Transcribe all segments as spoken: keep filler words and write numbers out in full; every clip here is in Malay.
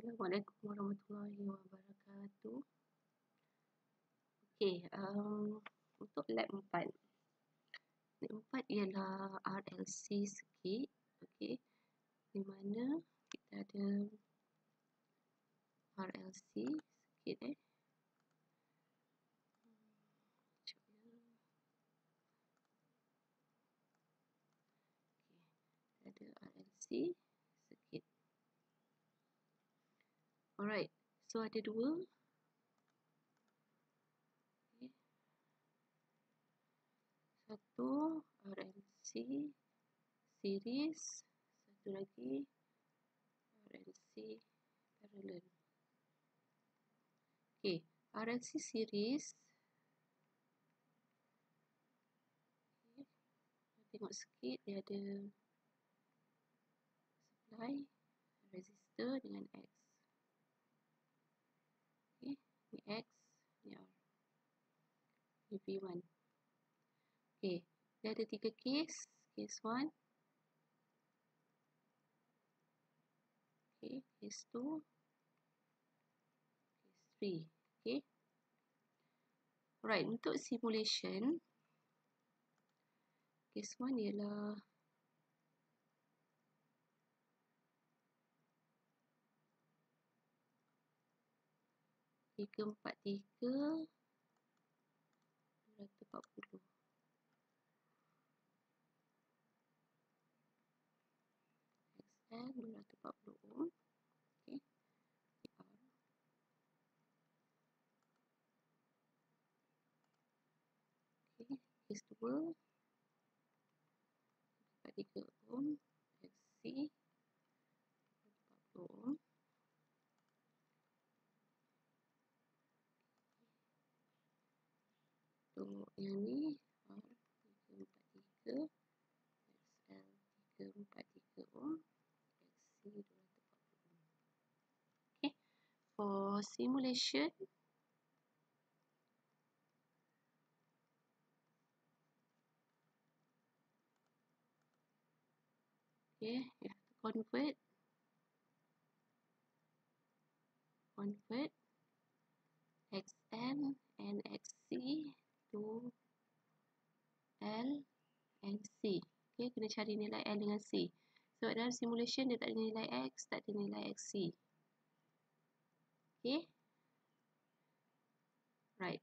Assalamualaikum warahmatullahi wabarakatuh. Okey, um, untuk lab empat. Lab empat ialah R L C sikit. Okey, di mana kita ada R L C sikit eh. Okey, ada R L C sikit. Alright, so ada dua. Okay. Satu R L C series, satu lagi R L C parallel. Okay, R L C series. Okay. Tengok sikit, dia ada supply, resistor dengan X. Okay, ni X, ni R. Ni V one. Okay, dia ada tiga case. Case one. Okay, case two. Case three. Okay. Alright, untuk simulation, case one ialah tiga empat tiga dua ratus empat puluh. X L dua ratus empat puluh ohm. Okay. R. Okay. Case dua empat tiga ohm. X C empat puluh ohm. Untuk yang ni R tiga empat tiga, X L tiga empat tiga ohm, X C dua ratus empat puluh ohm. Okay, for simulation, okay, you have to convert convert X L and X C to L and C. Okay, kena cari nilai L dengan C. So dalam simulation dia tak ada nilai X, tak ada nilai X C. Okay. Right.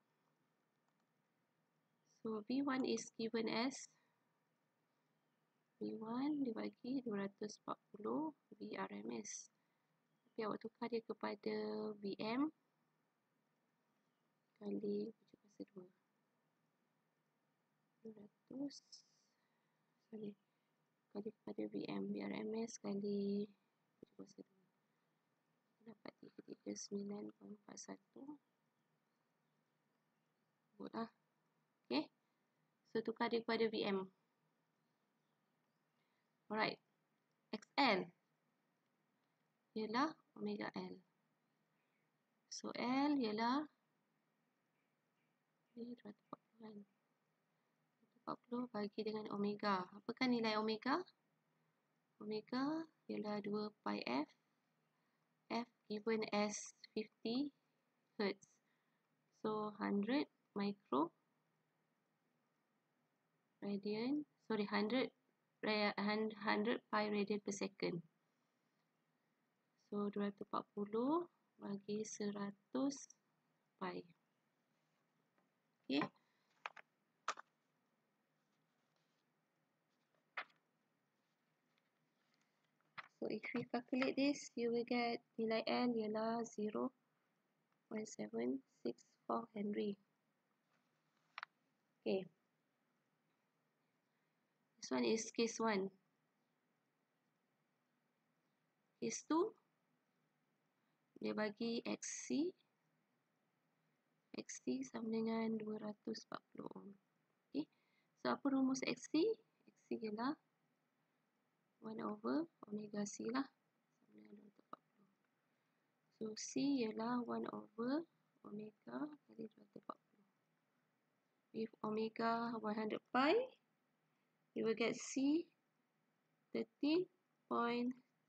So V one is given as V one dibagi dua ratus empat puluh V R M S. Tapi awak tukar dia kepada V M kali tujuh kuasa dua. dua ratus sorry kali kepada V M V R M S kali tujuh kuasa dua. Dapat tiga tiga sembilan empat satu. Good lah. Okay. So tukar dia kepada V M. Alright. X L ialah omega L. So L ialah ni dua ratus empat puluh kan. dua ratus empat puluh bagi dengan omega. Apakah nilai omega? Omega ialah dua pi F. F given as fifty hertz. So one hundred micro radian, sorry one hundred one hundred pi radian per second. So dua ratus empat puluh bagi seratus pi. Okay. So if we calculate this, you will get nilai L ialah zero point seven six four Henry. Okay. This one is case one. Case two, dia bagi X C. X C sama dengan dua ratus empat puluh ohm. Okay. So apa rumus X C? X C ialah one over omega C lah. Sama dengan dua ratus empat puluh. So C ialah one over omega kali dua ratus empat puluh. With omega one hundred pi, you will get C thirteen point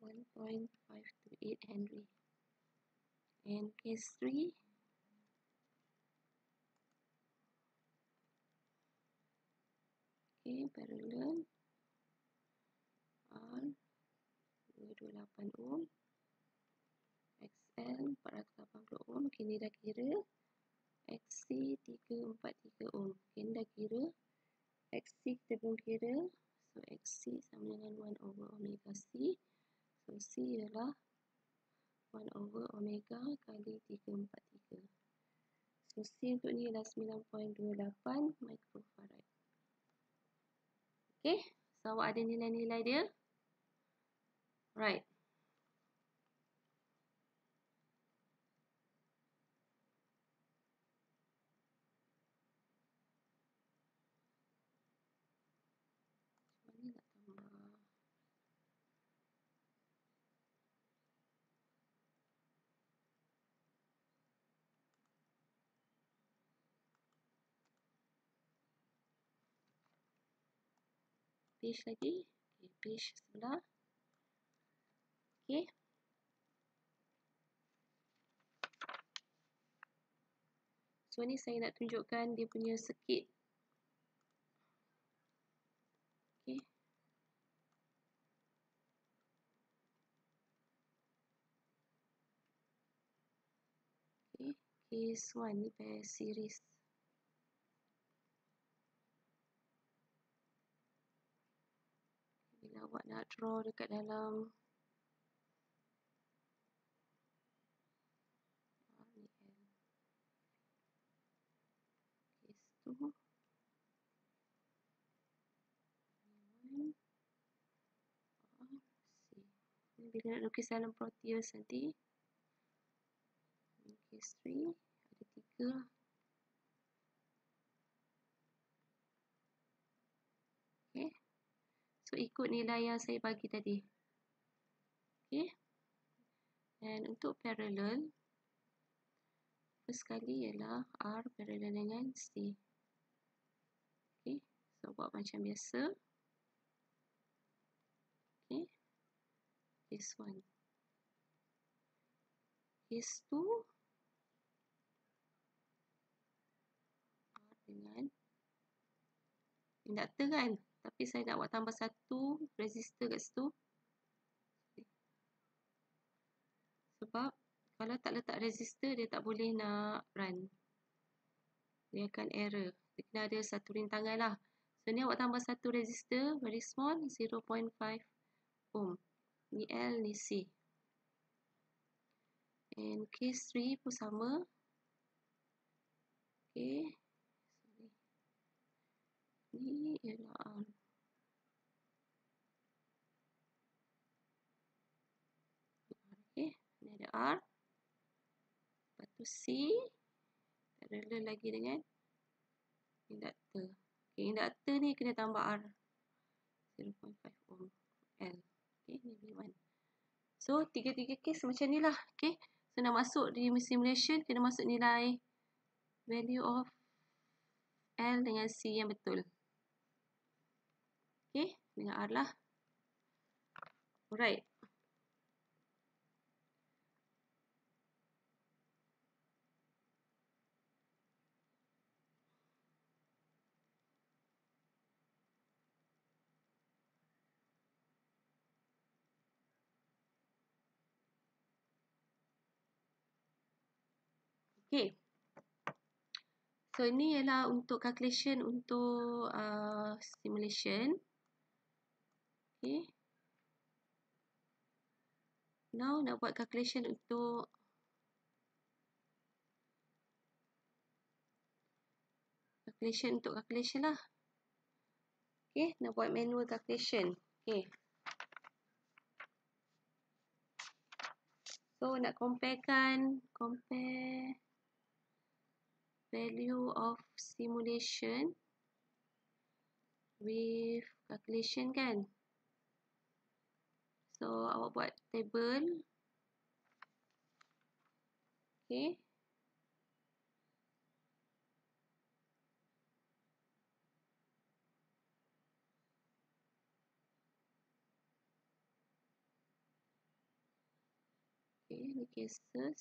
one point five two eight Henry. And case three, okay, parallel R dua ratus dua puluh lapan ohm, X L empat ratus lapan puluh ohm. Okay, ni dah kira. X C tiga ratus empat puluh tiga ohm. Okay, ni dah kira. X C kita belum kira. So, X C sama dengan one over omega C. So, C ialah one over omega kali tiga ratus empat puluh tiga. So, C untuk ni ialah sembilan perpuluhan dua lapan microfarad. Okay, so awak ada nilai-nilai dia. Right. Macam mana nak tambah? Page lagi. Okay, page sebelah. Okay. So, ni saya nak tunjukkan dia punya circuit. Okay. Okay. Case one ni pair series. Bila awak nak draw dekat dalam ni L. Case two. Ni one. C. Ni bila nak lukis dalam Proteus nanti. Ni case three. Ada tiga. Okay. So, ikut nilai yang saya bagi tadi. Okay. Dan untuk parallel, first kali ialah R parallel dengan C. Okay. So, buat macam biasa. Okay. Case one. Case two. R dengan induktor kan. Tapi saya nak buat tambah satu resistor kat situ. Sebab kalau tak letak resistor, dia tak boleh nak run. Dia akan error. Dia kena ada satu rintangan lah. So, ni awak tambah satu resistor, very small, zero point five ohm. Ni L, ni C. And case three pun sama. Okay. Ni ialah R. Okay. Ni ada R. Lepas tu C. Parallel lagi dengan induktor. Okay. Induktor ni kena tambah R. zero point five ohm. L. Okay. Ni V one. So, tiga-tiga case macam ni lah. Okay. So, nak masuk di simulation, kena masuk nilai value of L dengan C yang betul. Okay. Dengan R lah. Alright. Okay. So, ini ialah untuk calculation untuk uh, simulation. Okay. Now, nak buat calculation untuk calculation untuk calculation lah. Okay. Nak buat manual calculation. Okay. So, nak comparekan, compare value of simulation with calculation kan. So, awak buat table. Okay. Ni cases.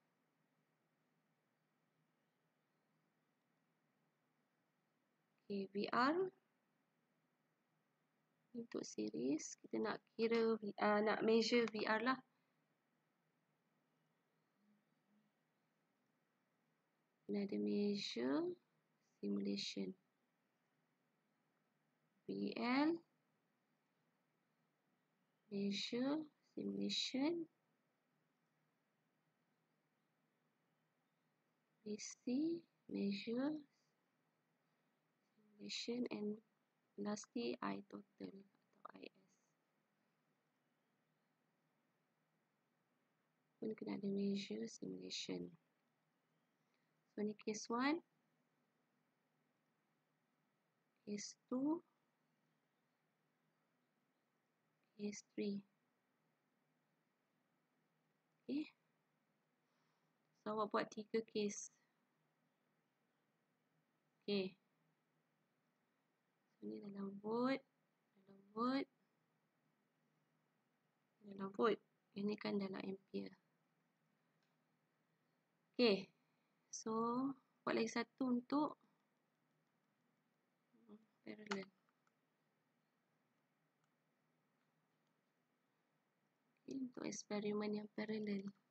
Okay, V R. Untuk series, kita nak kira, uh, nak measure V R lah. Kita ada measure simulation. V L. Measure simulation. V C. Measure simulation, and lastly I total atau I S. Pun kena ada measure simulation. So ni case one, case two, case three. Okay. So awak buat tiga case. Okay. So ni dalam volt, dalam volt, dalam volt. Ini kan dalam ampere. Okay. So buat lagi satu untuk parallel. Okay, untuk eksperimen yang parallel.